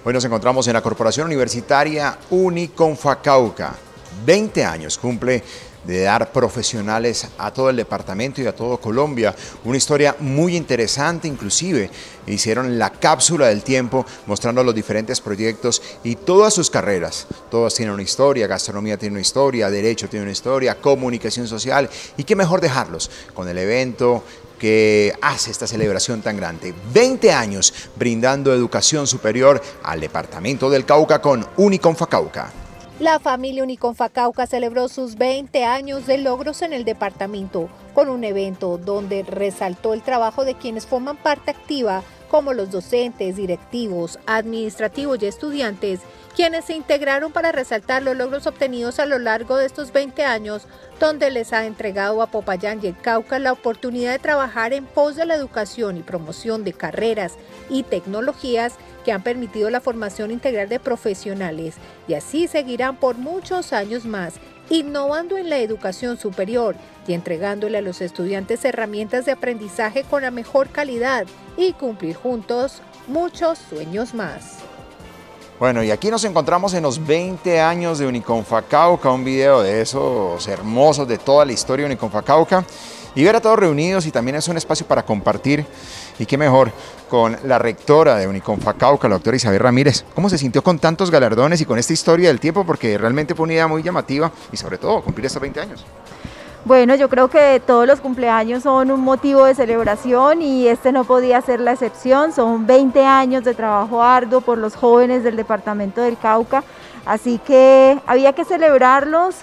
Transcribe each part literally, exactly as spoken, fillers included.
Hoy nos encontramos en la Corporación Universitaria Uniconfacauca. veinte años cumple de dar profesionales a todo el departamento y a todo Colombia. Una historia muy interesante, inclusive hicieron la cápsula del tiempo mostrando los diferentes proyectos y todas sus carreras. Todas tienen una historia, gastronomía tiene una historia, derecho tiene una historia, comunicación social, y qué mejor dejarlos con el evento que hace esta celebración tan grande. veinte años brindando educación superior al departamento del Cauca con Uniconfacauca. La familia Uniconfacauca celebró sus veinte años de logros en el departamento con un evento donde resaltó el trabajo de quienes forman parte activa, como los docentes, directivos, administrativos y estudiantes, quienes se integraron para resaltar los logros obtenidos a lo largo de estos veinte años, donde les ha entregado a Popayán y el Cauca la oportunidad de trabajar en pos de la educación y promoción de carreras y tecnologías que han permitido la formación integral de profesionales, y así seguirán por muchos años más, innovando en la educación superior y entregándole a los estudiantes herramientas de aprendizaje con la mejor calidad y cumplir juntos muchos sueños más. Bueno, y aquí nos encontramos en los veinte años de Uniconfacauca, un video de esos hermosos de toda la historia de Uniconfacauca, y ver a todos reunidos, y también es un espacio para compartir, y qué mejor con la rectora de Uniconfacauca, la doctora Isabel Ramírez. ¿Cómo se sintió con tantos galardones y con esta historia del tiempo? Porque realmente fue una idea muy llamativa y sobre todo cumplir estos veinte años. Bueno, yo creo que todos los cumpleaños son un motivo de celebración y este no podía ser la excepción. Son veinte años de trabajo arduo por los jóvenes del departamento del Cauca, así que había que celebrarlos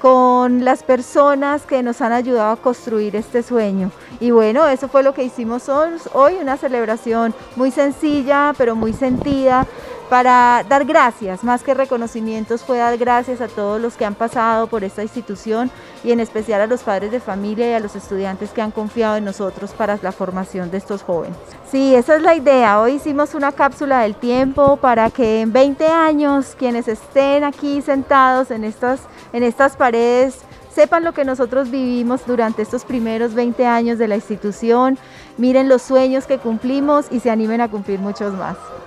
con las personas que nos han ayudado a construir este sueño. Y bueno, eso fue lo que hicimos hoy, una celebración muy sencilla pero muy sentida, para dar gracias, más que reconocimientos, fue dar gracias a todos los que han pasado por esta institución y en especial a los padres de familia y a los estudiantes que han confiado en nosotros para la formación de estos jóvenes. Sí, esa es la idea. Hoy hicimos una cápsula del tiempo para que en veinte años quienes estén aquí sentados en estas, en estas paredes sepan lo que nosotros vivimos durante estos primeros veinte años de la institución, miren los sueños que cumplimos y se animen a cumplir muchos más.